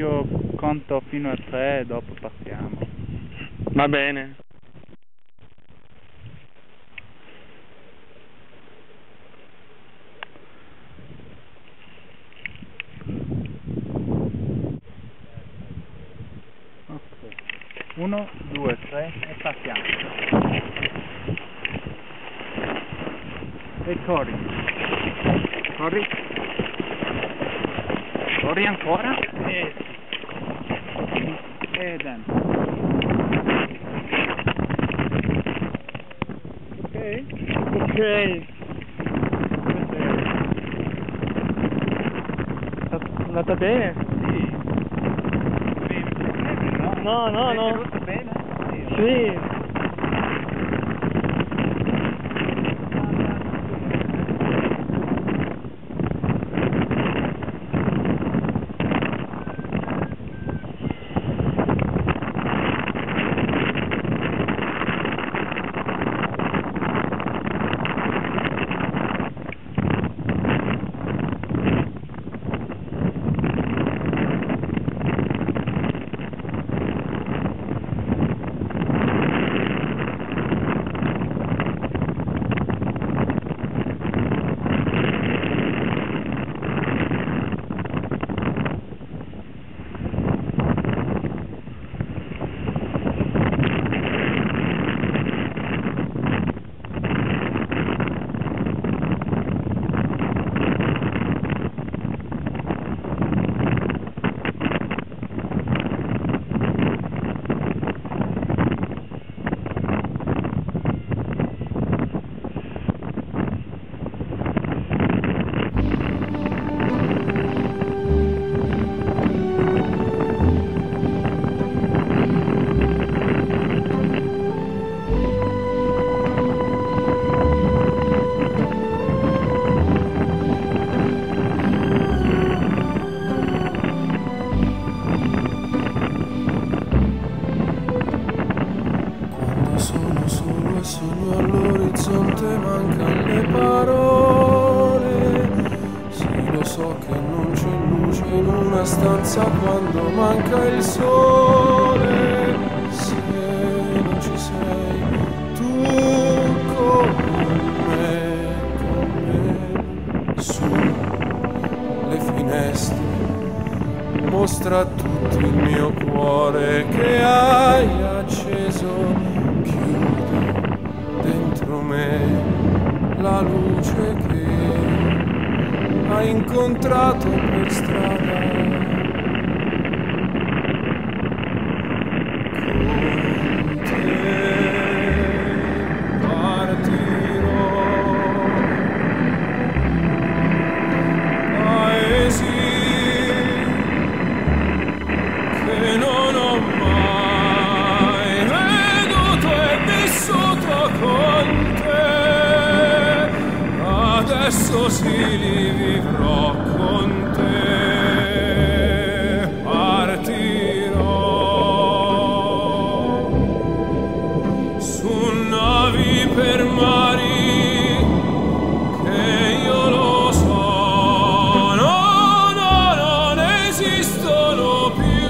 io conto fino a 3 e dopo partiamo. Va bene. Ok. 1, 2, 3 e partiamo. E corri. Corri. Corri ancora. E dentro. Ok? Ok. È andata bene? Sì. No, no, È no. venuto bene? Sì. Sogno all'orizzonte, mancano le parole. Sì, lo so che non c'è luce in una stanza quando manca il sole. Se non ci sei tu con me, sulle finestre, mostra a tutti il mio cuore che hai acceso. Dentro me la luce che hai incontrato per strada. Con te partirò, paesi che non ho mai veduto e vissuto con te, adesso sì li vivrò con te, partirò su navi per mari che io lo so, no, no, non esistono più,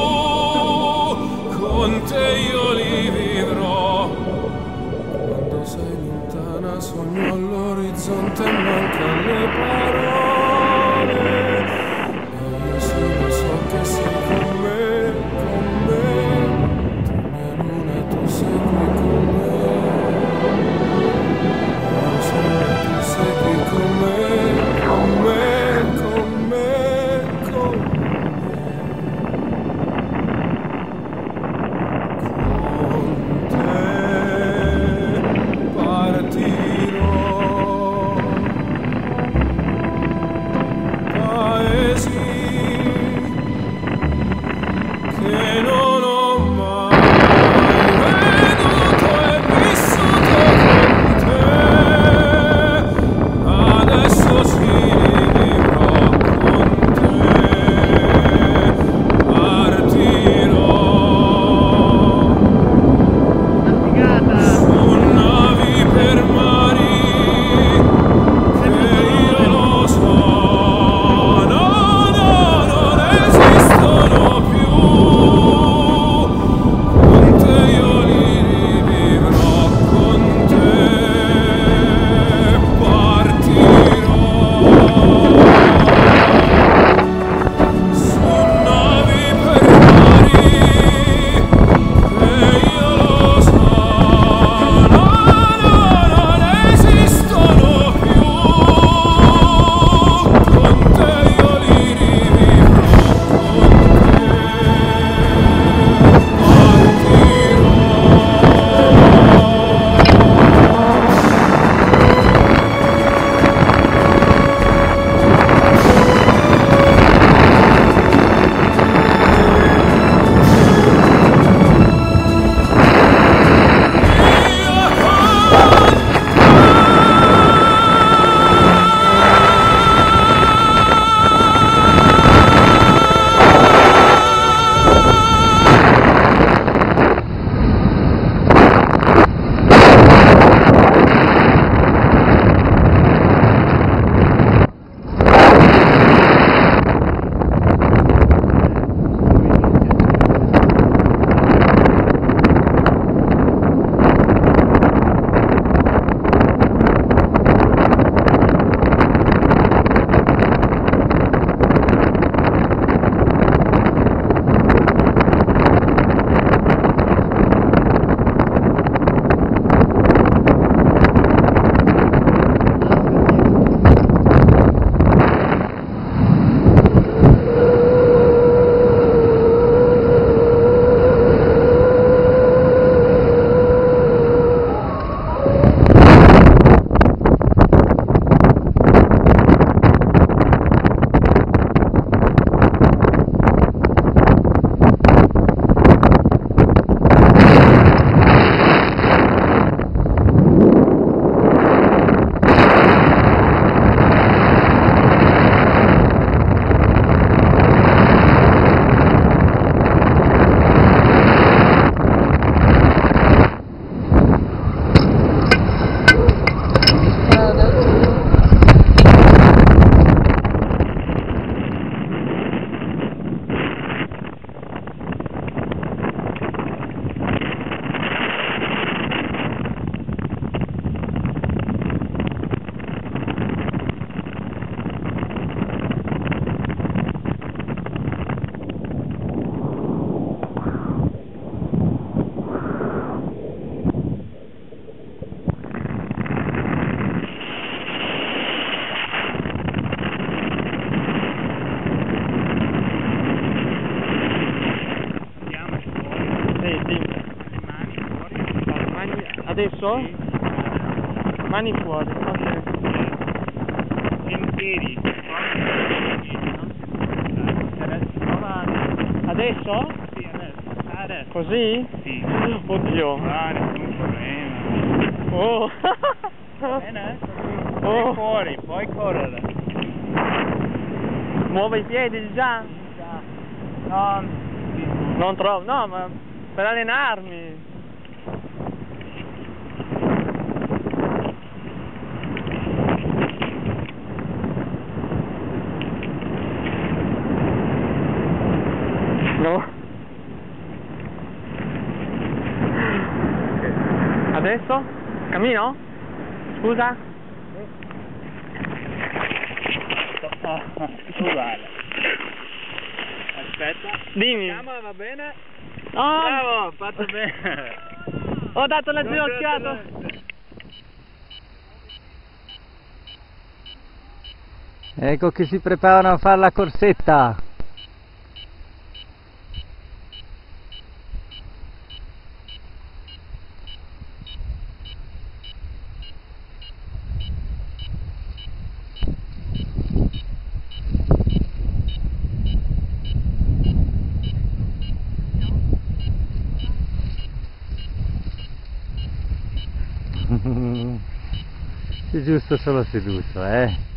con te io li vivrò. Quando sei lontana sogno all'orizzonte e mancano le parole. E io solo so che sei con me, con me. Tu mia luna, tu sei qui con me. Io solo tu sei qui con me, con me, con me, con me. Partirò Adesso? Sì. Mani fuori, ok. In piedi. Adesso avanti. Adesso? Sì, adesso. Così? Sì. Oddio. Ah, nessun problema. Oh. Bene, così. Oh. Vai fuori, puoi correre. Muove i piedi già? No, Non trovo, no, ma per allenarmi. No. Adesso? Cammino? Scusa? uguale. Aspetta. Dimmi. La camera va bene? Oh, Bravo, fatto bene. ho dato una ginocchiata. Ecco che si preparano a fare la corsetta. Sei giusto solo seduto, eh?